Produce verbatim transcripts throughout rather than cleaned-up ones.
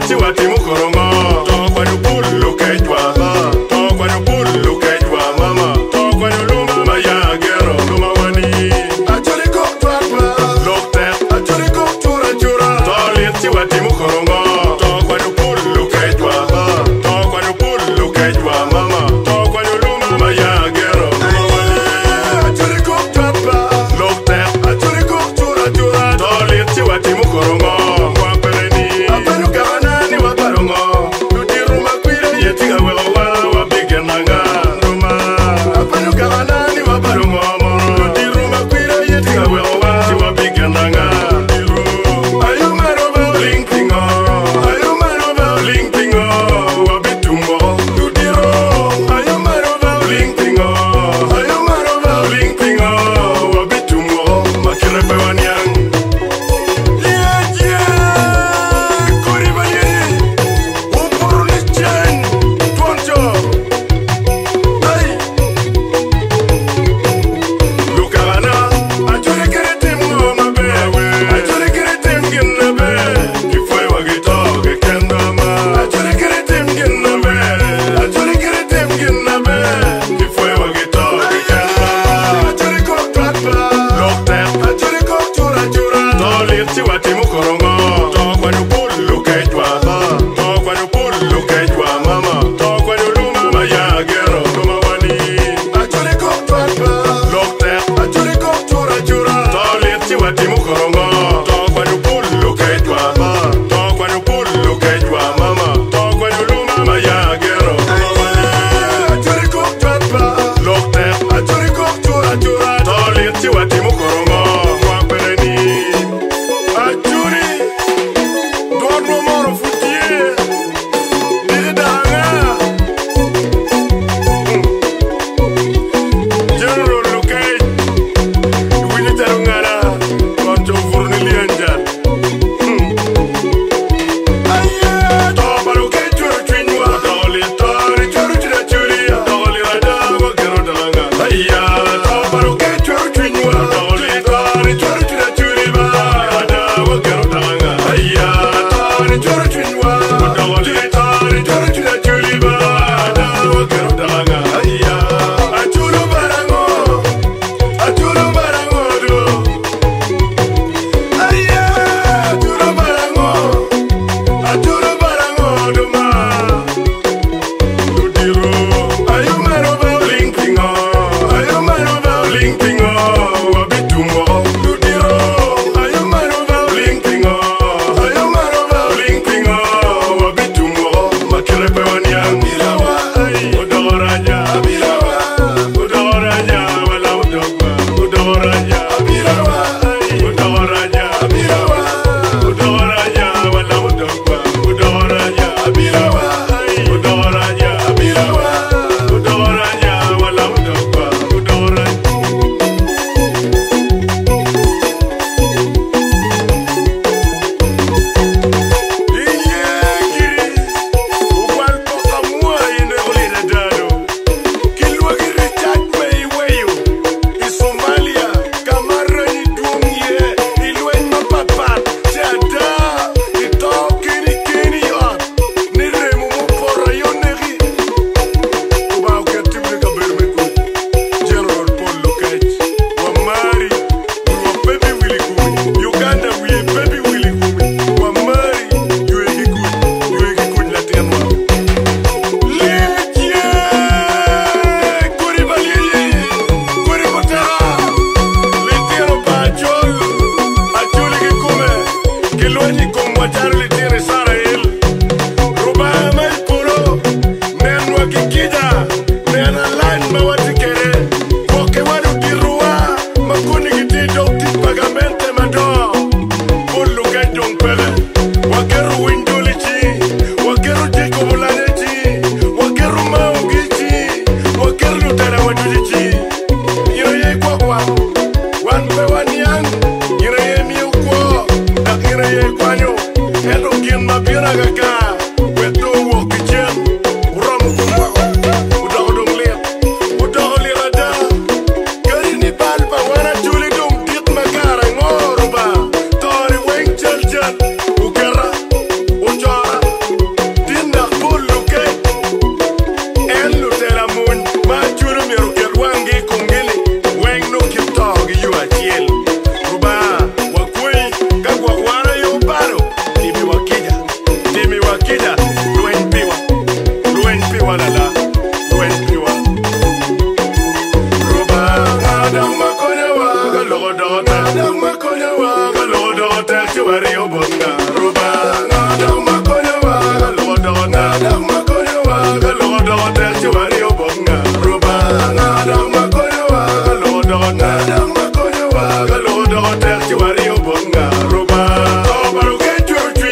ti wati mukorongo. To kwa nyupul Lokech wa. To kwa nyupul Lokech wa mama. To kwa nyuluma maya gero luma wani. Achuri kok twakwa. Lokech. Achuri kok chura chura. To lit ti wati mukorongo. To kwa nyupul Lokech wa. To kwa nyupul Lokech wa mama. To kwa nyuluma maya gero luma wani. Achuri kok twakwa. Lokech. Achuri kok chura chura. To lit ti wati mukorongo.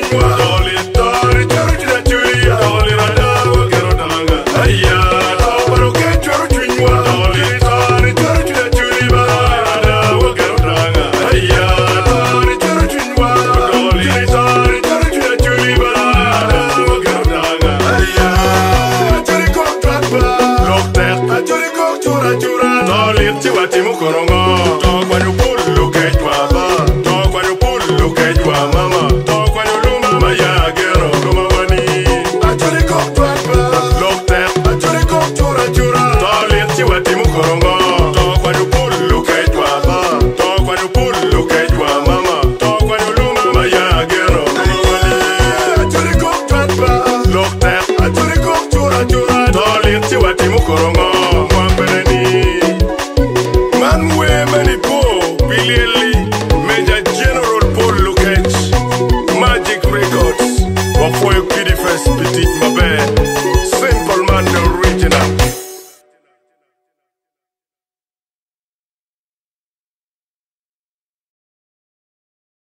chunywa Doli tori choro chida chuya Doli rada wakero dalanga Aya Toparo ke choro chunywa Doli tori choro chida chuya Rada wakero dalanga Aya Tori choro chunywa Doli tori choro chida chuya Rada wakero dalanga Aya Achori kok twakba Lokech Achori kok chura chura Doli chiwa timu korongo